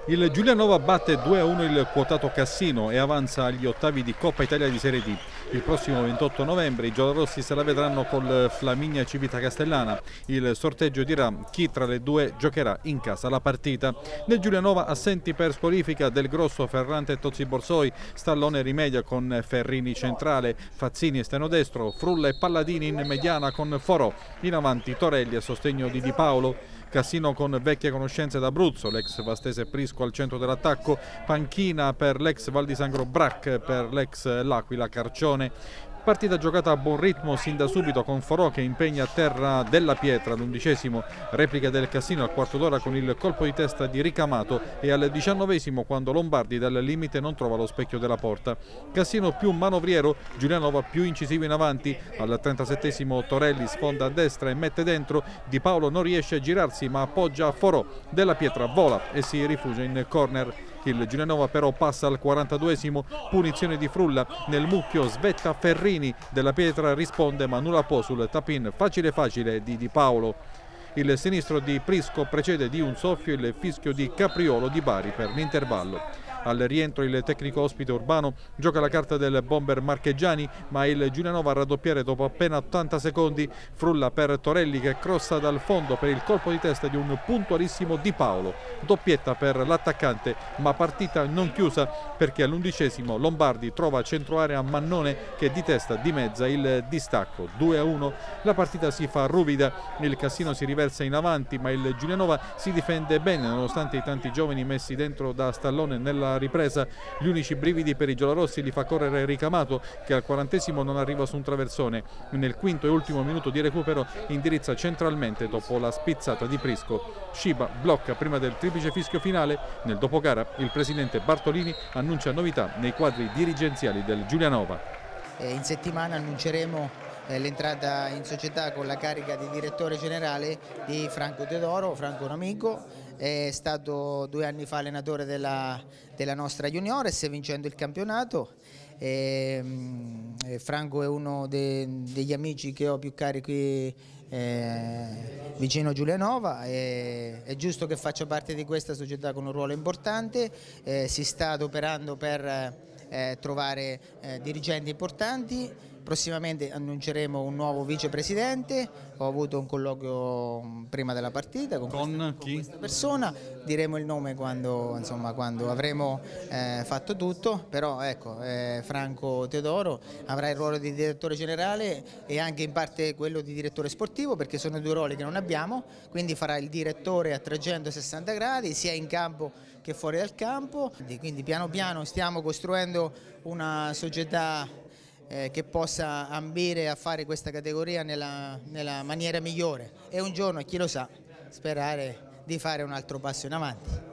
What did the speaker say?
Il Giulianova batte 2-1 il quotato Cassino e avanza agli ottavi di Coppa Italia di Serie D. Il prossimo 28 novembre i giallorossi se la vedranno col Flaminia Civita Castellana. Il sorteggio dirà chi tra le due giocherà in casa la partita. Nel Giulianova assenti per squalifica Del Grosso, Ferrante e Tozzi Borsoi. Stallone rimedia con Ferrini centrale, Fazzini esterno destro, Frulla e Palladini in mediana con Forò. In avanti Torelli a sostegno di Di Paolo. Cassino con vecchie conoscenze d'Abruzzo, l'ex Vastese Prisco al centro dell'attacco, panchina per l'ex Val di Sangro Brac, per l'ex L'Aquila Carcione. Partita giocata a buon ritmo sin da subito con Forò che impegna a terra Della Pietra all'11°, replica del Cassino al quarto d'ora con il colpo di testa di Ricamato e al 19° quando Lombardi dal limite non trova lo specchio della porta. Cassino più manovriero, Giulianova più incisivo in avanti, al 37° Torelli sfonda a destra e mette dentro, Di Paolo non riesce a girarsi ma appoggia a Forò, Della Pietra vola e si rifugia in corner. Il Giulianova però passa al 42°, punizione di Frulla, nel mucchio svetta Ferrini, Della Pietra risponde ma nulla può sul tap-in facile facile di Di Paolo. Il sinistro di Prisco precede di un soffio il fischio di Capriolo di Bari per l'intervallo. Al rientro il tecnico ospite Urbano gioca la carta del bomber Marcheggiani, ma il Giulianova a raddoppiare dopo appena 80 secondi. Frulla per Torelli che crossa dal fondo per il colpo di testa di un puntualissimo Di Paolo. Doppietta per l'attaccante, ma partita non chiusa perché all'11° Lombardi trova centroarea Mannone che di testa dimezza il distacco. 2-1, la partita si fa ruvida, il Cassino si riversa in avanti ma il Giulianova si difende bene nonostante i tanti giovani messi dentro da Stallone nella ripresa. Gli unici brividi per i giallorossi li fa correre Ricamato che al 40° non arriva su un traversone. Nel quinto e ultimo minuto di recupero indirizza centralmente dopo la spizzata di Prisco. Sciba blocca prima del triplice fischio finale. Nel dopogara il presidente Bartolini annuncia novità nei quadri dirigenziali del Giulianova. In settimana annunceremo l'entrata in società con la carica di direttore generale di Franco Teodoro. Franco è un amico, è stato 2 anni fa allenatore della nostra Juniores vincendo il campionato. Franco è uno degli amici che ho più cari qui vicino Giulianova. È giusto che faccia parte di questa società con un ruolo importante. Si sta adoperando per trovare dirigenti importanti. Prossimamente annunceremo un nuovo vicepresidente. Ho avuto un colloquio prima della partita con questa persona, diremo il nome quando avremo fatto tutto, però ecco, Franco Teodoro avrà il ruolo di direttore generale e anche in parte quello di direttore sportivo, perché sono 2 ruoli che non abbiamo, quindi farà il direttore a 360 gradi sia in campo che fuori dal campo. Quindi piano piano stiamo costruendo una società che possa ambire a fare questa categoria nella maniera migliore e un giorno, chi lo sa, sperare di fare un altro passo in avanti.